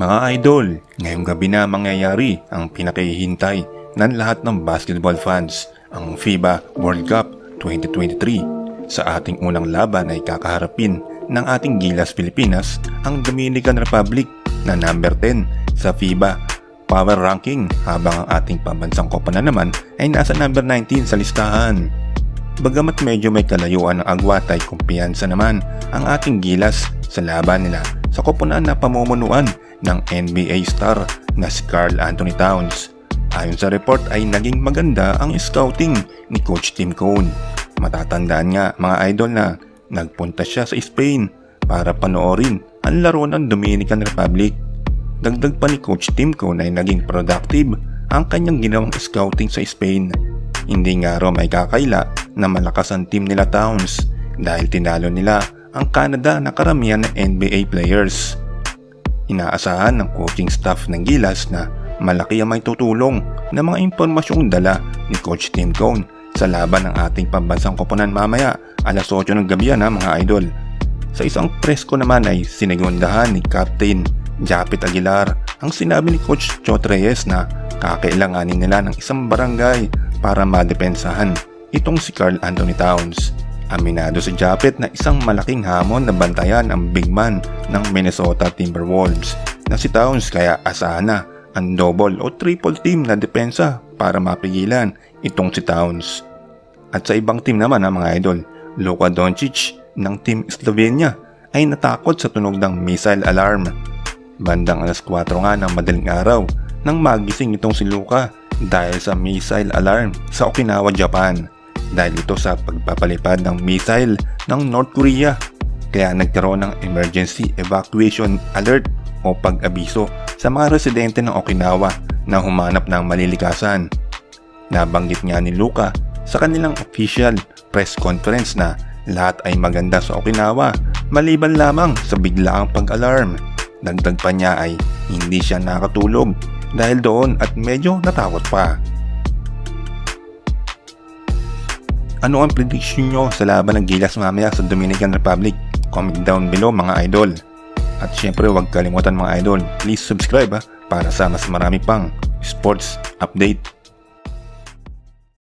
Mga idol, ngayong gabi na mangyayari ang pinakahihintay ng lahat ng basketball fans, ang FIBA World Cup 2023. Sa ating unang laban ay kakaharapin ng ating Gilas Pilipinas ang Dominican Republic na number 10 sa FIBA Power Ranking, habang ang ating pambansang koponan naman ay nasa number 19 sa listahan. Bagamat medyo may kalayuan ng agwat ay kumpiyansa naman ang ating Gilas sa laban nila sa koponan na pamumunuan ng NBA star na si Karl Anthony Towns. Ayon sa report ay naging maganda ang scouting ni Coach Tim Cone. Matatandaan nga mga idol na nagpunta siya sa Spain para panoorin ang laro ng Dominican Republic. Dagdag pa ni Coach Tim Cone ay naging productive ang kanyang ginawang scouting sa Spain. Hindi nga raw may kakaila na malakas ang team nila Towns dahil tinalo nila ang Canada na karamihan ng NBA players. Inaasahan ng coaching staff ng Gilas na malaki ang may tutulong na mga impormasyong dala ni Coach Tim Cone sa laban ng ating pambansang koponan mamaya alas 8 ng gabi na mga idol. Sa isang presko naman ay sinigundahan ni Captain Japet Aguilar ang sinabi ni Coach Chot Reyes na kakailanganin nila ng isang barangay para madepensahan itong si Karl Anthony Towns. Aminado si Japet na isang malaking hamon na bantayan ang big man ng Minnesota Timberwolves na si Towns, kaya asahan na ang double o triple team na depensa para mapigilan itong si Towns. At sa ibang team naman mga idol, Luka Doncic ng Team Slovenia ay natakot sa tunog ng missile alarm. Bandang alas 4 nga ng madaling araw nang magising itong si Luka dahil sa missile alarm sa Okinawa, Japan. Dahil ito sa pagpapalipad ng missile ng North Korea, kaya nagkaroon ng emergency evacuation alert o pag-abiso sa mga residente ng Okinawa na humanap ng malilikasan. Nabanggit nga ni Luka sa kanilang official press conference na lahat ay maganda sa Okinawa maliban lamang sa biglaang pag-alarm. Dagdag pa niya ay hindi siya nakatulog dahil doon at medyo natakot pa. Ano ang prediction nyo sa laban ng Gilas mamaya sa Dominican Republic? Comment down below mga idol. At syempre huwag kalimutan mga idol, please subscribe para sa mas marami pang sports update.